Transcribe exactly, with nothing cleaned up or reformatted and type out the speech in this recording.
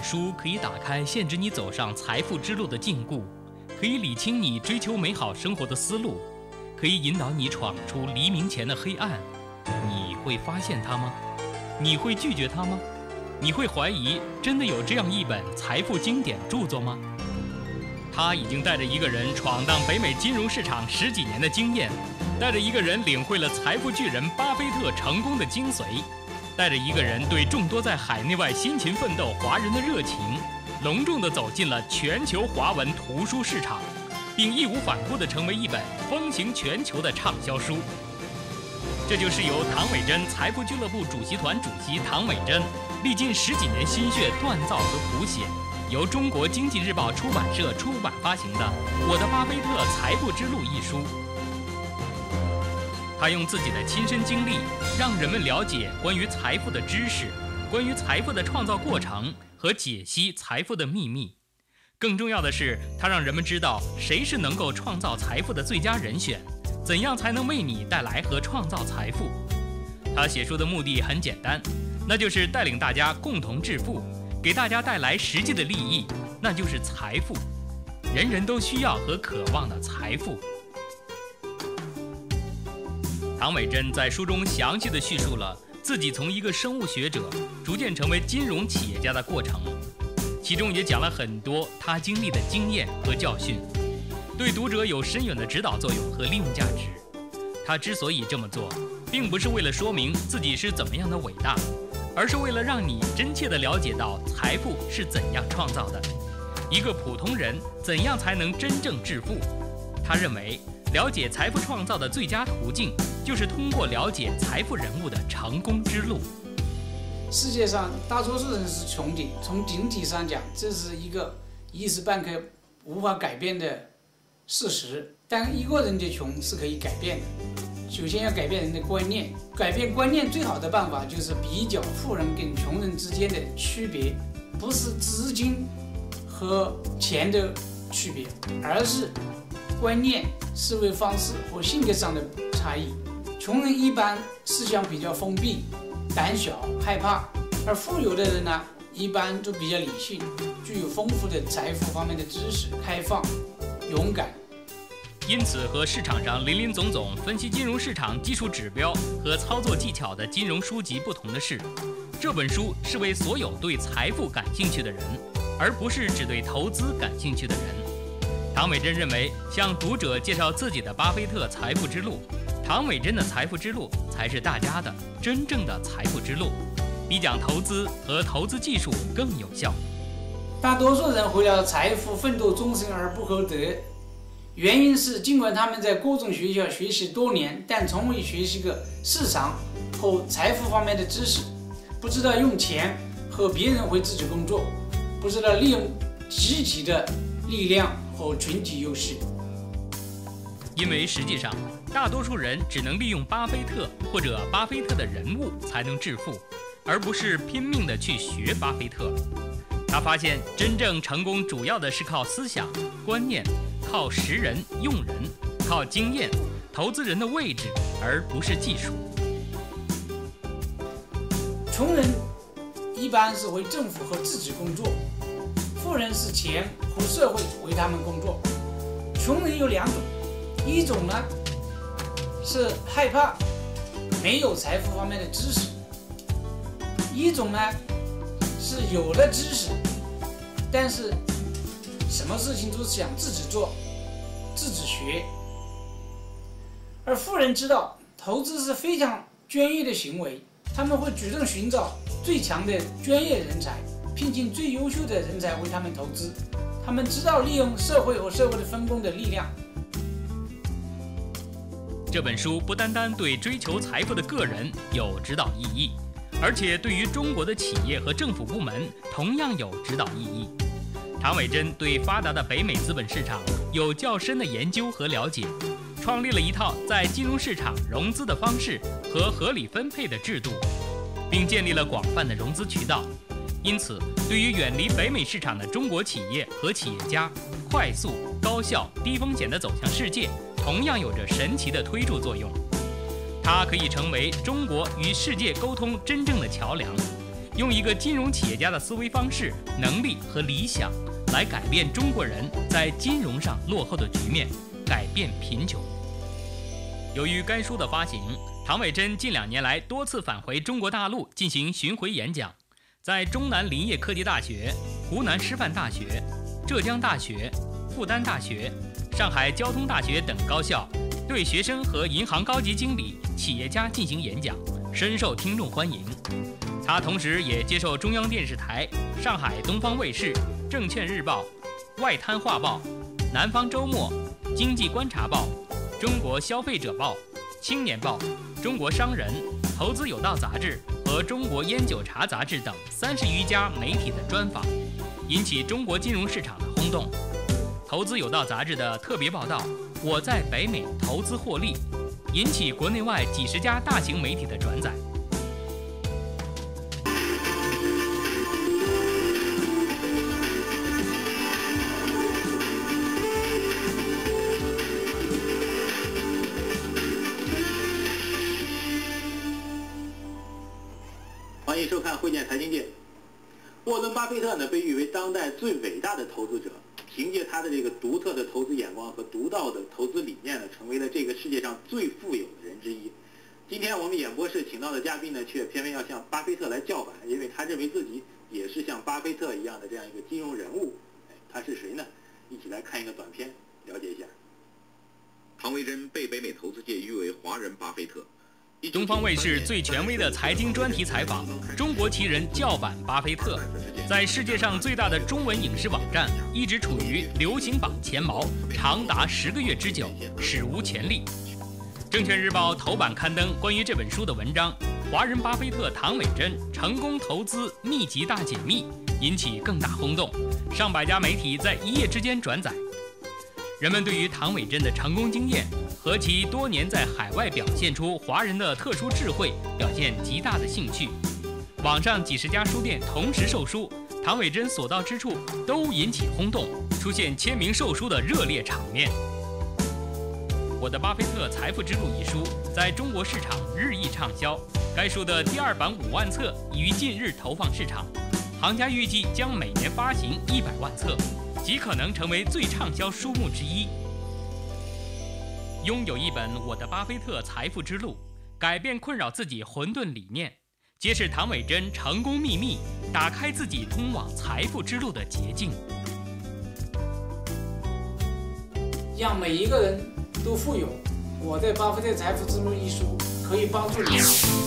书可以打开限制你走上财富之路的禁锢，可以理清你追求美好生活的思路，可以引导你闯出黎明前的黑暗。你会发现它吗？你会拒绝它吗？你会怀疑真的有这样一本财富经典著作吗？他已经带着一个人闯荡北美金融市场十几年的经验，带着一个人领会了财富巨人巴菲特成功的精髓，带着一个人对众多在海内外辛勤奋斗华人的热情，隆重地走进了全球华文图书市场，并义无反顾地成为一本风行全球的畅销书。这就是由唐伟珍财富俱乐部主席团主席唐伟珍历尽十几年心血锻造和谱写，由中国经济日报出版社出版发行的《我的巴菲特财富之路》一书。他用自己的亲身经历，让人们了解关于财富的知识，关于财富的创造过程和解析财富的秘密。更重要的是，他让人们知道谁是能够创造财富的最佳人选，怎样才能为你带来和创造财富。他写书的目的很简单，那就是带领大家共同致富，给大家带来实际的利益，那就是财富，人人都需要和渴望的财富。唐伟珍在书中详细地叙述了自己从一个生物学者逐渐成为金融企业家的过程，其中也讲了很多他经历的经验和教训，对读者有深远的指导作用和利用价值。他之所以这么做，并不是为了说明自己是怎么样的伟大，而是为了让你真切地了解到财富是怎样创造的，一个普通人怎样才能真正致富。他认为，了解财富创造的最佳途径，就是通过了解财富人物的成功之路。 世界上大多数人是穷的，从整体上讲，这是一个一时半刻无法改变的事实。但一个人的穷是可以改变的。首先要改变人的观念，改变观念最好的办法就是比较富人跟穷人之间的区别，不是资金和钱的区别，而是观念、思维方式和性格上的差异。穷人一般思想比较封闭、胆小、害怕，而富有的人呢，一般都比较理性，具有丰富的财富方面的知识，开放、勇敢。 因此，和市场上林林总总分析金融市场技术指标和操作技巧的金融书籍不同的是，这本书是为所有对财富感兴趣的人，而不是只对投资感兴趣的人。唐伟珍认为，向读者介绍自己的巴菲特财富之路，唐伟珍的财富之路才是大家的真正的财富之路，比讲投资和投资技术更有效。 大多数人为了财富奋斗终身而不获得，原因是尽管他们在各种学校学习多年，但从未学习过市场和财富方面的知识，不知道用钱和别人为自己工作，不知道利用集体的力量和群体优势。 因为实际上，大多数人只能利用巴菲特或者巴菲特的人物才能致富，而不是拼命地去学巴菲特。他发现，真正成功主要的是靠思想、观念，靠识人、用人，靠经验，投资人的位置，而不是技术。 穷人一般是为政府和自己工作，富人是钱和社会为他们工作。穷人有两种，一种呢是害怕没有财富方面的知识，一种呢是有了知识，但是什么事情都是想自己做、自己学。而富人知道投资是非常专业的行为，他们会主动寻找最强的专业人才，聘请最优秀的人才为他们投资。他们知道利用社会和社会的分工的力量。 这本书不单单对追求财富的个人有指导意义，而且对于中国的企业和政府部门同样有指导意义。唐伟珍对发达的北美资本市场有较深的研究和了解，创立了一套在金融市场融资的方式和合理分配的制度，并建立了广泛的融资渠道。因此，对于远离北美市场的中国企业和企业家，快速、高效、低风险地走向世界，同样有着神奇的推助作用。它可以成为中国与世界沟通真正的桥梁， 用一个金融企业家的思维方式、能力和理想，来改变中国人在金融上落后的局面，改变贫穷。由于该书的发行，唐伟珍近两年来多次返回中国大陆进行巡回演讲，在中南林业科技大学、湖南师范大学、浙江大学、复旦大学、上海交通大学等高校对学生和银行高级经理、企业家进行演讲，深受听众欢迎。他同时也接受中央电视台、上海东方卫视、证券日报、外滩画报、南方周末、经济观察报、中国消费者报、青年报、中国商人、投资有道杂志和中国烟酒茶杂志等三十余家媒体的专访，引起中国金融市场的轰动。投资有道杂志的特别报道《我在北美投资获利》，引起国内外几十家大型媒体的转载。 欢迎收看《汇见财经界》。沃伦·巴菲特呢，被誉为当代最伟大的投资者，凭借他的这个独特的投资眼光和独到的投资理念呢，成为了这个世界上最富有的人之一。今天我们演播室请到的嘉宾呢，却偏偏要向巴菲特来叫板，因为他认为自己也是像巴菲特一样的这样一个金融人物。哎，他是谁呢？一起来看一个短片，了解一下。 唐维珍被北美投资界誉为华人巴菲特。 东方卫视最权威的财经专题采访，中国奇人叫板巴菲特。在世界上最大的中文影视网站一直处于流行榜前茅，长达十个月之久，史无前例。证券日报头版刊登关于这本书的文章《华人巴菲特唐伟珍成功投资秘籍大解密》，引起更大轰动，上百家媒体在一夜之间转载。人们对于唐伟珍的成功经验和其多年在海外表现出华人的特殊智慧表现极大的兴趣。网上几十家书店同时售书，唐伟珍所到之处都引起轰动，出现签名售书的热烈场面。我的巴菲特财富之路一书在中国市场日益畅销，该书的第二版五万册已于近日投放市场，行家预计将每年发行一百万册，极可能成为最畅销书目之一。拥有一本《我的巴菲特财富之路》，改变困扰自己混沌理念，揭示唐伟珍成功秘密，打开自己通往财富之路的捷径。 让每一个人都富有，我在《巴菲特财富之路》一书可以帮助你。